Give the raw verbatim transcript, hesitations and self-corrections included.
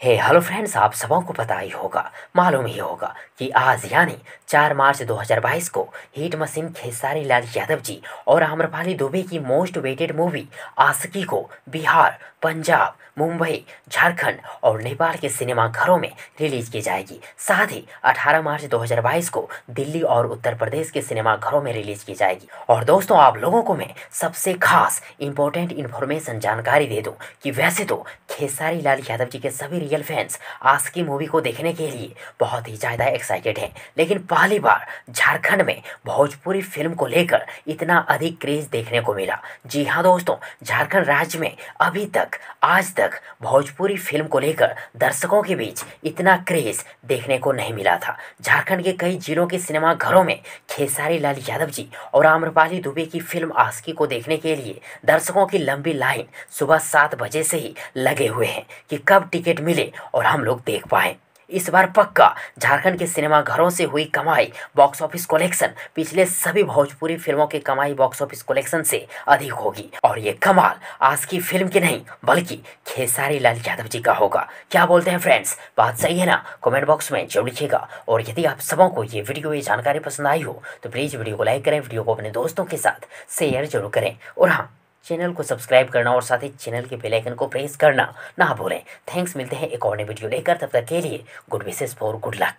हे hello friends, आप सबों को पता ही होगा, मालूम ही होगा कि आज यानी चार मार्च दो हज़ार बाईस को हिट मशीन खेसारी लाल यादव जी और आम्रपाली दुबे की मोस्ट वेटेड मूवी आशिकी को बिहार, पंजाब, मुंबई, झारखंड और नेपाल के सिनेमा घरों में रिलीज की जाएगी। साथ ही अठारह मार्च दो हज़ार बाईस को दिल्ली और उत्तर प्रदेश के सिनेमा घरों में रिलीज की जाएगी। और दोस्तों, आप लोगों को मैं सबसे खास इंपॉर्टेंट इन्फॉर्मेशन जानकारी दे दूं कि वैसे तो खेसारी लाल यादव जी के सभी रियल फैंस आशिकी मूवी को देखने के लिए बहुत ही ज़्यादा एक्साइटेड हैं, लेकिन पहली बार झारखंड में भोजपुरी फिल्म को लेकर इतना अधिक क्रेज देखने को मिला। जी हाँ दोस्तों, झारखंड राज्य में अभी तक आज तक भोजपुरी फिल्म को लेकर दर्शकों के बीच इतना क्रेज देखने को नहीं मिला था। झारखंड के कई जिलों के सिनेमा घरों में खेसारी लाल यादव जी और आम्रपाली दुबे की फिल्म आशिकी को देखने के लिए दर्शकों की लंबी लाइन सुबह सात बजे से ही लगे हुए हैं कि कब टिकट मिले और हम लोग देख पाए। इस बार पक्का झारखंड के सिनेमा घरों से हुई कमाई बॉक्स ऑफिस कलेक्शन पिछले सभी भोजपुरी फिल्मों की कमाई बॉक्स ऑफिस कलेक्शन से अधिक होगी। और ये कमाल आज की फिल्म की नहीं बल्कि खेसारी लाल यादव जी का होगा। क्या बोलते हैं फ्रेंड्स, बात सही है ना? कमेंट बॉक्स में जरूर लिखिएगा। और यदि आप सबों को ये वीडियो ये जानकारी पसंद आई हो तो प्लीज़ वीडियो को लाइक करें, वीडियो को अपने दोस्तों के साथ शेयर जरूर करें और हाँ, चैनल को सब्सक्राइब करना और साथ ही चैनल के बेल आइकन को प्रेस करना ना भूलें। थैंक्स, मिलते हैं एक और नई वीडियो लेकर, तब तक के लिए good wishes for good luck.